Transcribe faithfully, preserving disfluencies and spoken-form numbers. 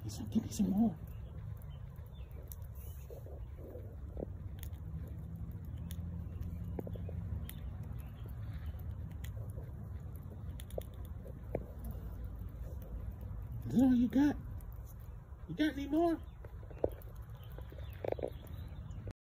So give me some more. Is that all you got? You got any more?